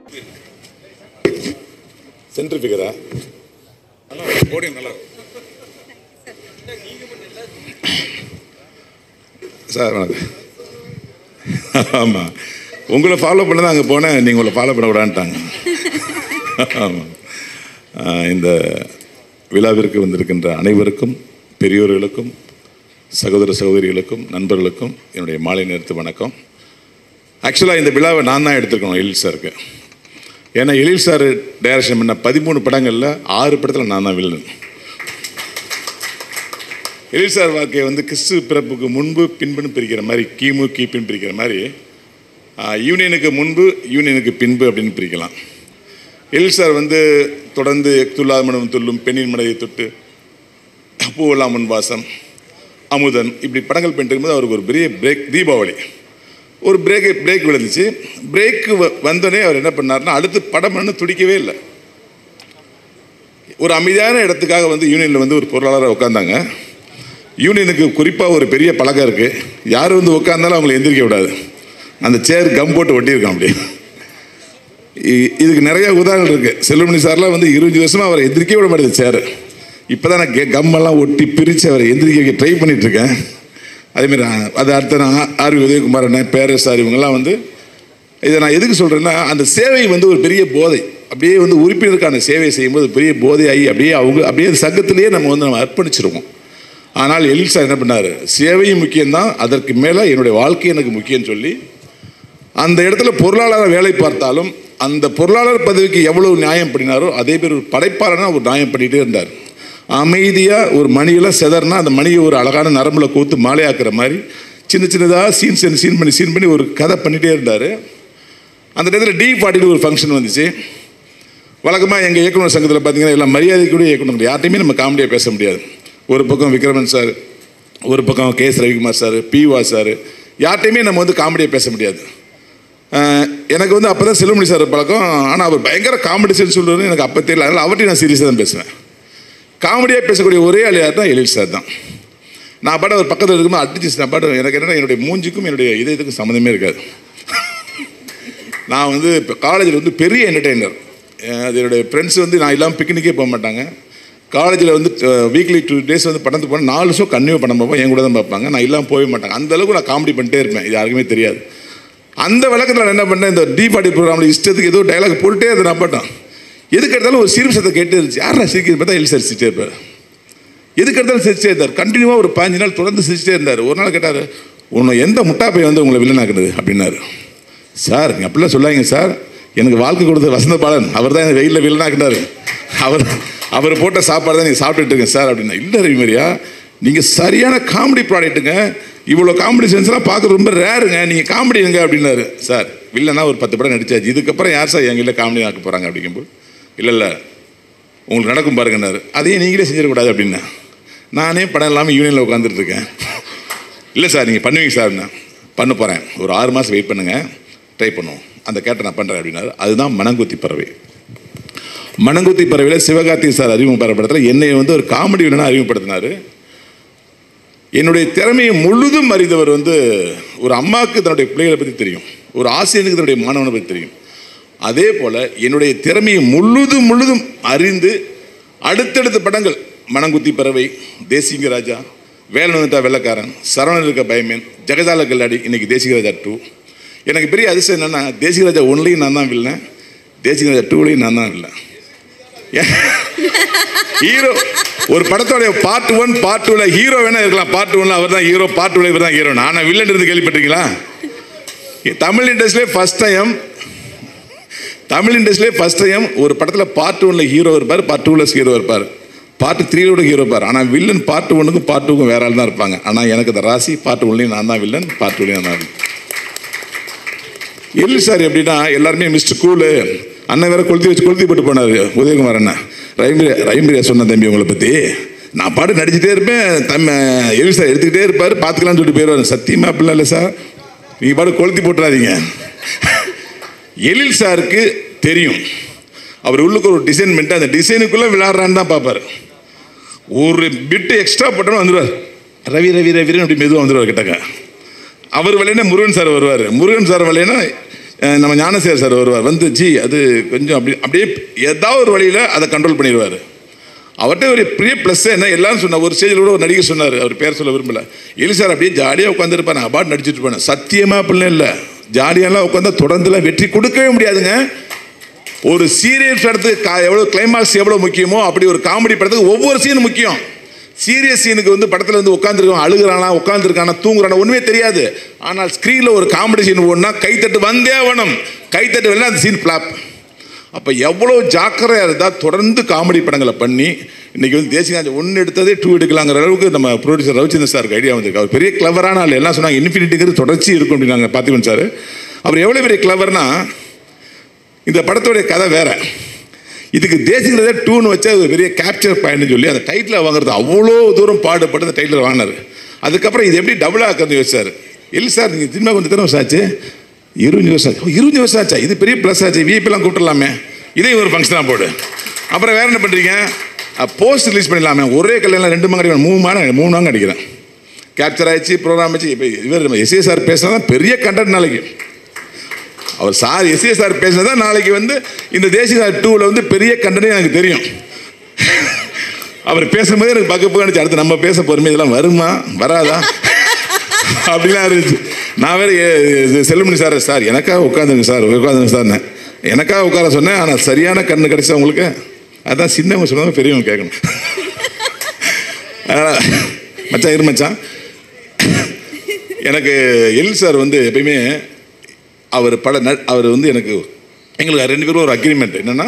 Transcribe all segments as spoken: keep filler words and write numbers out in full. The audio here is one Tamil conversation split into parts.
சென்ட்ரி ஃபிகரா போடியம் நல்லா சார் வணக்கம். ஆமாம், உங்களை ஃபாலோ பண்ண தான் அங்கே போனேன், நீங்கள் உங்களை ஃபாலோ பண்ண விடான்ட்டாங்க. ஆமாம், இந்த விழாவிற்கு வந்திருக்கின்ற அனைவருக்கும், பெரியோர்களுக்கும், சகோதர சகோதரிகளுக்கும், நண்பர்களுக்கும் என்னுடைய மாலை நேரத்து வணக்கம். ஆக்சுவலாக இந்த விழாவை நான் தான் எடுத்துருக்கணும் எழில் சாருக்கு. ஏன்னா எழில் சார் டைரக்ஷன் பண்ண பதிமூணு படங்களில் ஆறு படத்தில் நான் தான் வில்லன். எழில் சார் வாழ்க்கையை வந்து கிறிஸ்து பிறப்புக்கு முன்பு பின்புன்னு பிரிக்கிற மாதிரி, கிமு கிபின்னு பிரிக்கிற மாதிரி, யூனியனுக்கு முன்பு யூனியனுக்கு பின்பு அப்படின்னு பிரிக்கலாம். எழில் சார் வந்து தொடர்ந்து துல்லாத மனம் துள்ளும், பெண்ணின் மனையை தொட்டு, பூவெல்லாம் முன்வாசம், அமுதன், இப்படி படங்கள் பண்ணிட்டு இருக்கும்போது அவருக்கு ஒரு பெரிய பிரேக், தீபாவளி ஒரு பிரேக் பிரேக் விழுந்துச்சு. பிரேக்கு வந்தோடனே அவர் என்ன பண்ணார்னா அடுத்து படம் பண்ண துடிக்கவே இல்லை. ஒரு அமைதியான இடத்துக்காக வந்து யூனியனில் வந்து ஒரு பொருளாளராக உட்காந்தாங்க. யூனியனுக்கு குறிப்பாக ஒரு பெரிய பழக்கம் இருக்குது, யார் வந்து உட்காந்தாலும் அவங்களை எந்திரிக்க விடாது. அந்த சேர் கம் போட்டு ஒட்டியிருக்கான். அப்படி இதுக்கு நிறைய உதாரணங்கள் இருக்குது. செல்வமணி சார்லாம் வந்து இருபது வருஷமாக அவரை எந்திரிக்க விட மாட்டேது சேர். இப்போ தான் நான் கம்மெல்லாம் ஒட்டி பிரித்து அவரை எந்திரிக்க வைக்க ட்ரை பண்ணிகிட்ருக்கேன். அதேமாரி அது அடுத்த நான் ஆர் வி உதயகுமார் அண்ணன், பேரஸ் சார், இவங்கெல்லாம் வந்து இதை நான் எதுக்கு சொல்கிறேன்னா, அந்த சேவை வந்து ஒரு பெரிய போதை. அப்படியே வந்து உறுப்பினருக்கான சேவை செய்யும்போது பெரிய போதையாகி அப்படியே அவங்க அப்படியே சங்கத்திலேயே நம்ம வந்து நம்ம அர்ப்பணிச்சிருவோம். ஆனால் எழில் சார் என்ன பண்ணார், சேவையும் முக்கியம்தான், அதற்கு மேலே என்னுடைய வாழ்க்கை எனக்கு முக்கியம்னு சொல்லி அந்த இடத்துல பொருளாளராக வேலை பார்த்தாலும் அந்த பொருளாளர் பதவிக்கு எவ்வளவு நியாயம் பண்ணினாரோ அதே பேர் ஒரு படைப்பாளராக ஒரு நியாயம் பண்ணிகிட்டே இருந்தார். அமைதியாக ஒரு மணியெல்லாம் செதறினா அந்த மணியை ஒரு அழகான நரம்பில் கோத்து மாலையாக்குற மாதிரி சின்ன சின்னதாக சீன் சீன் சீன் பண்ணி சீன் பண்ணி ஒரு கதை பண்ணிகிட்டே இருந்தார். அந்த நேரத்தில் டி ஃபார்ட்டின்னு ஒரு ஃபங்க்ஷன் வந்துச்சு. வழக்கமாக எங்கள் இயக்குனர் சங்கத்தில் பார்த்தீங்கன்னா எல்லாம் மரியாதைக்குரிய இயக்குனர், யார்ட்டையுமே நம்ம காமெடியாக பேச முடியாது. ஒரு பக்கம் விக்ரமன் சார், ஒரு பக்கம் கே எஸ் ரவிக்குமார் சார், பிவா சார், யார்ட்டையுமே நம்ம வந்து காமெடியாக பேச முடியாது. எனக்கு வந்து அப்போ தான் செல்வமணி சார் பழக்கம். ஆனால் அவர் பயங்கர காமெடிஷன் சொல்லுறது எனக்கு அப்போ தெரியல. அதனால் அவர்கிட்ட நான் சீரியஸாக தான் பேசுவேன். காமெடியாக பேசக்கூடிய ஒரே ஆள் யார் தான், எழில் சார் தான். நான் பாட்டு அவர் பக்கத்தில் இருக்கும்போது அடிச்சு நான் பாட்டு எனக்கு என்னென்னா என்னுடைய மூஞ்சிக்கும் என்னுடைய இதயத்துக்கும் சம்மந்தமே இருக்காது. நான் வந்து இப்போ காலேஜில் வந்து பெரிய என்டர்டெய்னர். அது என்னுடைய ஃப்ரெண்ட்ஸ் வந்து நான் இல்லாமல் பிக்னிக்கே போக மாட்டாங்க. காலேஜில் வந்து வீக்லி டூ டேஸ் வந்து படத்துக்கு போனால் நாலு ஷோ கன்னியூ பண்ண பார்ப்போம், என் கூட தான் பார்ப்பாங்க. நான் இல்லாமல் போக மாட்டாங்க. அந்தளவுக்கு நான் காமெடி பண்ணிட்டே இருப்பேன், இது யாருக்குமே தெரியாது. அந்த விளக்கத்தில் நான் என்ன பண்ணேன், இந்த டி ஃபார்ட்டி ப்ரோக்ராமில் இஷ்டத்துக்கு ஏதோ டைலாக் போட்டுட்டே இருந்தேன். நான் பாட்டேன் எதுக்கு எடுத்தாலும் ஒரு சிரிப்பு சத்தம் கேட்டு இருந்துச்சு. யாரா சிரிக்கிறது பார்த்தா எழில் சார் சிரிச்சிட்டே இருப்பார். எதுக்கு எடுத்தாலும் சிரிச்சிட்டே இருந்தார். கண்டினியூவாக ஒரு பாஞ்சு நாள் தொடர்ந்து சிரிச்சிட்டே இருந்தார். ஒரு நாள் கேட்டார், உன்னை எந்த முட்டாப்பை வந்து உங்களை வில்லனாக்குறது அப்படின்னாரு. சார் நீங்கள் அப்படிலாம் சொல்லாங்க சார், எனக்கு வாழ்க்கை கொடுத்த வசந்த பாலன் அவர் தான் எனக்கு வெயிலில் வில்லனாக்குனார். அவர் அவர் போட்ட சாப்பாடு தான் நீங்கள் சாப்பிட்டுட்டு இருக்கேன் சார் அப்படின்னா. இல்லை ரவி மாதிரியா, நீங்கள் சரியான காமெடி ப்ராடக்ட்டுங்க, இவ்வளோ காமெடி சென்ஸ்லாம் பார்க்குறது ரொம்ப ரேருங்க, நீங்கள் காமெடி எங்க அப்படின்னாரு. சார் வில்லனா ஒரு பத்து படம் நடிச்சாச்சு, இதுக்கப்புறம் யார் சார் எங்கள் இல்லை காமெடி ஆக்க போகிறாங்க அப்படிங்கும்போது, இல்லை இல்லை உங்களுக்கு நடக்கும் பாருங்கன்னாரு. அதையும் நீங்களே செஞ்சிடக்கூடாது அப்படின்னா. நானே படம் இல்லாமல் யூனியனில் உட்காந்துட்டு இருக்கேன். இல்லை சார் நீங்கள் பண்ணுவீங்க சார் அப்படின்னா. பண்ண போகிறேன், ஒரு ஆறு மாதம் வெயிட் பண்ணுங்கள், ட்ரை பண்ணுவோம், அந்த கேரக்டர் நான் பண்ணுறேன் அப்படின்னாரு. அதுதான் மனங்குத்தி பறவை. மனங்குத்தி பறவையில் சிவகார்த்திகை சார் அறிமுகப்படுற படத்தில் என்னை வந்து ஒரு காமெடி வில்லனாக அறிமுகப்படுத்தினார். என்னுடைய திறமையை முழுதும் அறிந்தவர் வந்து ஒரு அம்மாவுக்கு தன்னுடைய பிள்ளைகளை பற்றி தெரியும், ஒரு ஆசிரியனுக்கு தன்னுடைய மாணவனை பற்றி தெரியும். அதே போல் என்னுடைய திறமையை முழுதும் முழுதும் அறிந்து அடுத்தடுத்த படங்கள் மனங்குத்தி பறவை, தேசிங்க ராஜா, வேலன் வந்துட்டா வெள்ளக்காரன், சரவணன் இருக்க பயமேன், ஜெகதால கல்லாடி, இன்னைக்கு தேசிக ராஜா டூ. எனக்கு பெரிய அதிசயம் என்னென்னா, தேசிக ராஜா ஒன்லையும் நான் தான் வில்லன், தேசிக ராஜா டூலையும் நான் தான் வில்லன். ஹீரோ ஒரு படத்தோடைய பார்ட் ஒன் பார்ட் டூல ஹீரோ வேணா இருக்கலாம், பார்ட் ஒன்ல அவர் தான் ஹீரோ, பார்ட் டூல இவர் தான் ஹீரோ. ஆனால் வில்லன் இருந்து கேள்விப்பட்டிருக்கீங்களா? தமிழ் இண்டஸ்ட்ரியிலே ஃபர்ஸ்ட் டைம் தமிழ் இண்டஸ்ட்ரியிலே ஃபர்ஸ்ட் டைம் ஒரு படத்தில் பார்ட் ஒன்ல ஹீரோ இருப்பார், பார்ட் டூவில் ஹீரோ இருப்பார், பார்ட் த்ரீயோட ஹீரோ இருப்பார். ஆனால் வில்லன் பார்ட் ஒன்னுக்கும் பார்ட் டூக்கும் வேற ஆள் தான் இருப்பாங்க. ஆனால் எனக்கு அந்த ராசி பார்ட் ஒன்லையும் நான் தான் வில்லன், பார்ட் டூலையும் நான் தான். எழில் சார் எப்படின்னா எல்லாருமே மிஸ்டர் கூலு, அண்ணன் வேற கொளுத்தி வச்சு கொளுத்தி போட்டு போனார் உதயகுமார் அண்ணன். ரைம்பிரியா ரைம்பிரியா சொன்ன தம்பி உங்களை பற்றி நான் பாட்டு நடிச்சுட்டே இருப்பேன், தம் எழில் சார் எடுத்துக்கிட்டே இருப்பார், பார்த்துக்கலான்னு சொல்லிட்டு போயிடுவார். சத்தியமாக அப்படிலாம் இல்லை சார், நீங்கள் பாட்டு கொளுத்தி போட்டுறாதீங்க. எழில் சாருக்கு தெரியும் அவர் உள்ளுக்கு ஒரு டிசைன் பண்ணிட்டு அந்த டிசைனுக்குள்ளே விளையாடுறான்னு தான் பார்ப்பார். ஒரு பிட்டு எக்ஸ்ட்ரா போட்டோன்னு வந்துடுவார், ரவி ரவி ரவின்னு அப்படி மெதுவாக வந்துடுவார் கிட்டக்க. அவர் விளையாட முருகன் சார் வருவார், முருகன் சார் விளையாட நம்ம ஞானசேகர் சார் வருவார், வந்து ஜி அது கொஞ்சம் அப்படி அப்படியே ஏதாவது ஒரு வழியில் அதை கண்ட்ரோல் பண்ணிடுவார். அவர்கிட்ட ஒரு பெரிய ப்ளஸ் என்ன, எல்லாரும் சொன்னார். ஒரு ஸ்டேஜில் கூட ஒரு நடிகர் சொன்னார், அவர் பேர் சொல்ல விரும்பல, எலி சார் அப்படியே ஜாலியாக உட்காந்துருப்பார், நான் அபார்ட் நடிச்சிட்டு இருப்பேன். சத்தியமாக அப்படிலாம் இல்லை, ஜாலியாலாம் உட்காந்தா தொடர்ந்துலாம் வெற்றி கொடுக்கவே முடியாதுங்க. ஒரு சீரியஸ் படத்துக்கு கா எவ்வளோ கிளைமாக்ஸ் எவ்வளோ முக்கியமோ அப்படி ஒரு காமெடி படத்துக்கு ஒவ்வொரு சீனும் முக்கியம். சீரியஸ் சீனுக்கு வந்து படத்தில் வந்து உட்காந்துருக்கான், அழுகிறானா, உட்காந்துருக்கானா, தூங்குறானா ஒன்றுமே தெரியாது. ஆனால் ஸ்க்ரீனில் ஒரு காமெடி சீன் ஓடனா கைத்தட்டு வந்தே ஆகணும், கைத்தட்டு வரலாம் அந்த சீன் ஃப்ளாப். அப்போ எவ்வளோ ஜாக்கிரதையாக இருந்தால் தொடர்ந்து காமெடி படங்களை பண்ணி இன்றைக்கி வந்து தேசிய ஒன்று எடுத்ததே டூ எடுக்கலாங்கிற அளவுக்கு நம்ம ப்ரொடியூசர் ரவிச்சந்திரன் சாருக்கு ஐடியா வந்திருக்கு. அவர் பெரிய கிளவரான ஆள். எல்லாம் சொன்னாங்க இன்ஃபினிட்டிங்கிறது தொடர்ச்சி இருக்கும் அப்படின்னாங்க பார்த்திபன் சார். அவர் எவ்வளோ பெரிய கிளவர்னா, இந்த படத்தோடைய கதை வேறு, இதுக்கு தேசிய டூன்னு வச்சு அது பெரிய கேப்சர் பாயிண்ட்னு சொல்லி அந்த டைட்டில் வாங்குறது அவ்வளோ தூரம் பாடுபட்டு அந்த டைட்டில் வாங்கினார். அதுக்கப்புறம் இது எப்படி டபுள் ஆக்கிறது யோசிச்சார். இல்லை சார் நீங்கள் திரும்ப கொஞ்சம் எத்தனை வருஷம் ஆச்சு? இருபது வருஷம் ஆச்சு. இருபது வருஷம் ஆச்சா? இது பெரிய ப்ளஸ் ஆச்சு, விஐபிலாம் கூப்பிடலாமே, இதே ஒரு ஃபங்க்ஷனாக போடு. அப்புறம் வேறு என்ன பண்ணுறீங்க, போஸ்ட் ரிலீஸ் பண்ணிடலாமே, ஒரே கல்யாணம் ரெண்டு மாங்க அடிக்கிறேன், மூணு மாதம் மூணு மாங்க அடிக்கிறேன், கேப்சர் ஆகிடுச்சு, ப்ரோக்ராம் ஆச்சு. இப்போ இவர் நம்ம எஸ்ஏ சார் பேசினா தான் பெரிய கண்டென்ட். நாளைக்கு அவர் சார் எஸ்ஏ சார் பேசினா தான் நாளைக்கு வந்து இந்த தேசிய டூவில் வந்து பெரிய கண்டென்ட் எனக்கு தெரியும். அவர் பேசும்போது எனக்கு பக்க போச்சு, அடுத்து நம்ம பேச போகிறோமே இதெல்லாம் வருமா வராதா அப்படிலாம் இருந்துச்சு. நான் வேறு செல்லுமணி சார், சார் எனக்காக உட்காந்துங்க சார், உட்காந்துங்க சார், எனக்காக உட்கார சொன்னேன். ஆனால் சரியான கண்ணு கிடைச்சா உங்களுக்கு, அதுதான் சின்னவங்க சொன்னவங்க பெரியவங்க கேட்கணும். மச்சான் இரு மச்சான், எனக்கு எல் சார் வந்து எப்பயுமே அவர் பட அவர் வந்து எனக்கு எங்களுக்கு ரெண்டு பேரும் ஒரு அக்ரிமெண்ட் என்னென்னா,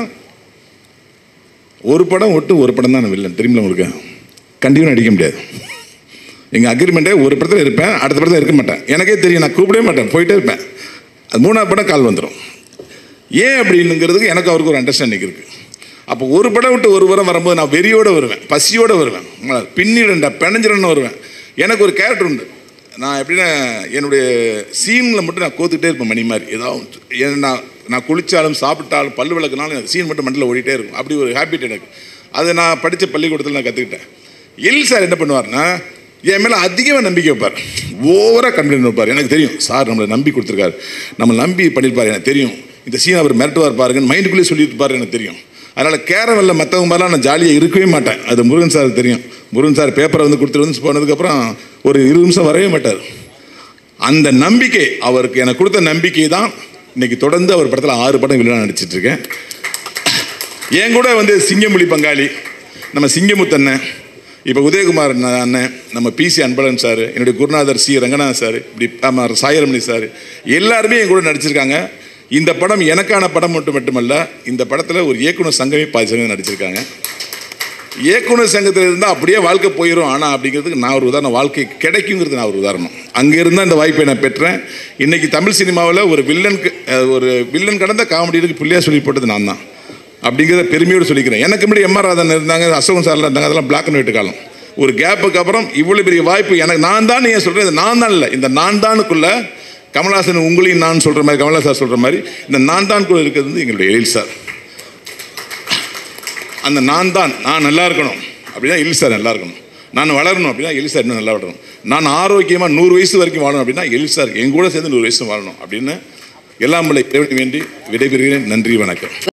ஒரு படம் விட்டு ஒரு படம் தான் நான் வில்லன், தெரியுமில்ல உங்களுக்கு, கண்டிப்பாக நடிக்க முடியாது. எங்கள் அக்ரிமெண்ட்டே ஒரு படத்தில் இருப்பேன், அடுத்த படத்தில் இருக்க மாட்டேன். எனக்கே தெரியும், நான் கூப்பிடவே மாட்டேன், போயிட்டே இருப்பேன். அது மூணாவது படம் கால் வந்துடும். ஏன் அப்படின்னுங்கிறதுக்கு எனக்கு அவருக்கு ஒரு அண்டர்ஸ்டாண்டிங் இருக்குது. அப்போ ஒரு படம் விட்டு ஒரு படம் வரும்போது நான் வெறியோடு வருவேன், பசியோடு வருவேன், பின்னிடண்டா பிணைஞ்சிடன்னு வருவேன். எனக்கு ஒரு கேரக்டர் உண்டு. நான் எப்படின்னா என்னுடைய சீனில் மட்டும் நான் கோத்துக்கிட்டே இருப்பேன் மணி மாதிரி. ஏதாவது நான் நான் குளித்தாலும் சாப்பிட்டாலும் பல்லு விளக்குனாலும் எனக்கு சீன் மட்டும் மண்டில் ஓடிட்டே இருக்கும். அப்படி ஒரு ஹேபிட் எனக்கு. அதை நான் படித்த பள்ளிக்கூடத்தில் நான் கற்றுக்கிட்டேன். எல் சார் என்ன பண்ணுவார்னா, என் மேலே அதிகமாக நம்பிக்கை வைப்பார், ஓவராக கன்ஃபிடன்ஸ் வைப்பார். எனக்கு தெரியும் சார் நம்மளை நம்பி கொடுத்துருக்காரு, நம்ம நம்பி பண்ணியிருப்பார், எனக்கு தெரியும். இந்த சீன் அவர் மிரட்டுவார் பாருங்கன்னு மைண்டுக்குள்ளேயே சொல்லியிருப்பார், எனக்கு தெரியும். அதனால் கேரவல்ல மற்றவங்க மாதிரிலாம் நான் ஜாலியாக இருக்கவே மாட்டேன். அது முருகன் சார் தெரியும். முருகன் சார் பேப்பரை வந்து கொடுத்துட்டு வந்து போனதுக்கப்புறம் ஒரு இருபது நிமிஷம் வரவே மாட்டார். அந்த நம்பிக்கை அவருக்கு எனக்கு கொடுத்த நம்பிக்கை தான் இன்றைக்கி தொடர்ந்து அவர் படத்தில் ஆறு படம் வில்லனாக நடிச்சிட்ருக்கேன். என் கூட வந்து சிங்கமொழி பங்காளி, நம்ம சிங்கமுத்தண்ணன், இப்போ உதயகுமார் அண்ணன், நம்ம பிசி அன்பழகன் சார், என்னுடைய குருநாதர் சி ரங்கநாதன் சார், இப்படி ஆமாம் சாயரமணி சார், எல்லாருமே என் கூட நடிச்சிருக்காங்க. இந்த படம் எனக்கான படம் மட்டும் மட்டுமல்ல, இந்த படத்தில் ஒரு இயக்குனர் சங்கமே பாதி சங்கம் நடிச்சிருக்காங்க. இயக்குனர் சங்கத்தில் இருந்தால் அப்படியே வாழ்க்கை போயிடும், ஆனால் அப்படிங்கிறதுக்கு நான் ஒரு உதாரணம், வாழ்க்கை கிடைக்குங்கிறது நான் ஒரு உதாரணம். அங்கே இருந்தால் இந்த வாய்ப்பை நான் பெற்றேன். இன்றைக்கி தமிழ் சினிமாவில் ஒரு வில்லனுக்கு ஒரு வில்லன் கடந்த காமெடிக்கு புள்ளியாக சொல்லி போட்டது நான் தான் அப்படிங்கிறத பெருமையோடு சொல்லிக்கிறேன். எனக்கு முன்னாடி எம் ஆர் ராதன் இருந்தாங்க, அசோகன் சார்லாம் இருந்தாங்க, அதெல்லாம் பிளாக் அண்ட் ஒயிட் காலம். ஒரு கேப்புக்கு அப்புறம் இவ்வளோ பெரிய வாய்ப்பு எனக்கு நான் தான். ஏன் சொல்கிறேன், இது நான் தான் இல்லை, இந்த நான் தானுக்குள்ளே கமல்ஹாசன் உங்களையும் நான் சொல்கிற மாதிரி, கமல்ஹாசன் சார் சொல்கிற மாதிரி இந்த நான் தான் கூட இருக்கிறது வந்து எங்களுடைய எழில் சார். அந்த நான் தான், நான் நல்லா இருக்கணும் அப்படின்னா எழில் சார் நல்லா இருக்கணும், நான் வளரணும் அப்படின்னா எழில் சார் இன்னும் நல்லா வளரணும், நான் ஆரோக்கியமாக நூறு வயசு வரைக்கும் வாழணும் அப்படின்னா எழில் சார் என் கூட சேர்ந்து நூறு வயசு வாழணும் அப்படின்னு எல்லாம் வேண்டி விடைபெறுகிறேன். நன்றி, வணக்கம்.